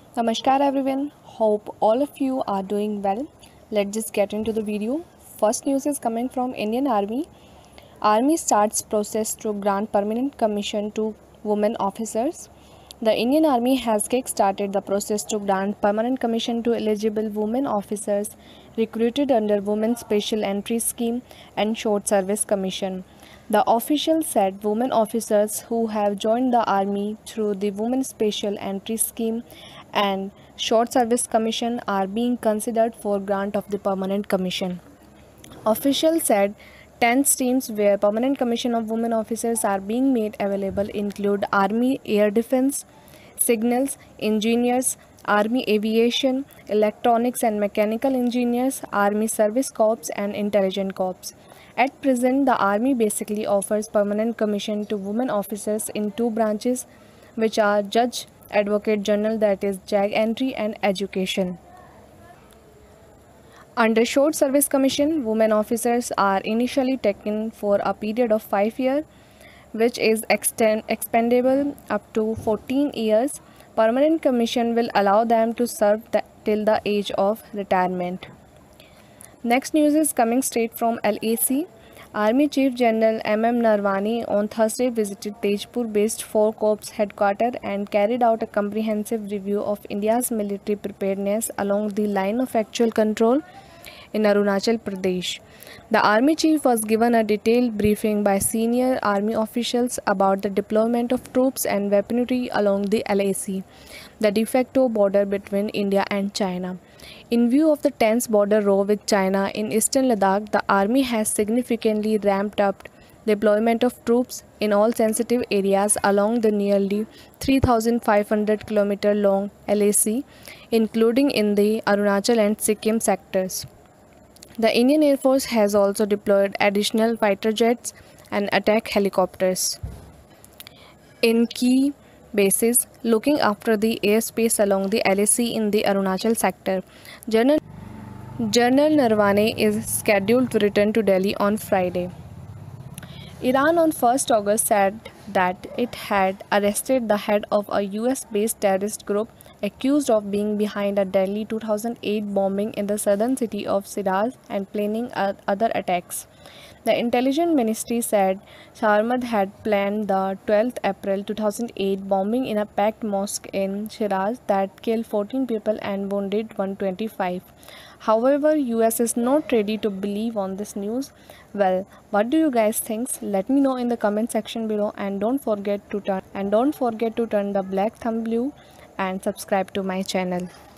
Namaskar everyone, hope all of you are doing well. Let's just get into the video. First news is coming from Indian Army. Army starts process to grant permanent commission to women officers. The Indian Army has kick-started the process to grant permanent commission to eligible women officers recruited under Women's Special Entry Scheme and Short Service Commission. The official said women officers who have joined the army through the Women's Special Entry Scheme and Short Service Commission are being considered for grant of the permanent commission. Officials said 10 streams where permanent commission of women officers are being made available include Army Air Defense, Signals, Engineers, Army Aviation, Electronics and Mechanical Engineers, Army Service Corps and Intelligence Corps. At present, the Army basically offers permanent commission to women officers in two branches, which are Judge Advocate General, that is JAG Entry, and Education. Under Short Service Commission, women officers are initially taken for a period of 5 years, which is expendable up to 14 years. Permanent commission will allow them to serve till the age of retirement. Next news is coming straight from LAC. Army Chief General MM Narwani on Thursday visited Tejpur-based 4 Corps headquarters and carried out a comprehensive review of India's military preparedness along the line of actual control in Arunachal Pradesh. The Army Chief was given a detailed briefing by senior Army officials about the deployment of troops and weaponry along the LAC, the de facto border between India and China. In view of the tense border row with China in eastern Ladakh, the Army has significantly ramped up deployment of troops in all sensitive areas along the nearly 3,500 km long LAC, including in the Arunachal and Sikkim sectors. The Indian Air Force has also deployed additional fighter jets and attack helicopters in key bases looking after the airspace along the LAC in the Arunachal sector. General Narwane is scheduled to return to Delhi on Friday. Iran on 1st August said that it had arrested the head of a US-based terrorist group accused of being behind a deadly 2008 bombing in the southern city of Shiraz and planning other attacks. The intelligence ministry said Sharmad had planned the 12th April 2008 bombing in a packed mosque in Shiraz that killed 14 people and wounded 125. However, US is not ready to believe on this news. Well, what do you guys think? Let me know in the comment section below, and don't forget to turn the black thumb blue and subscribe to my channel.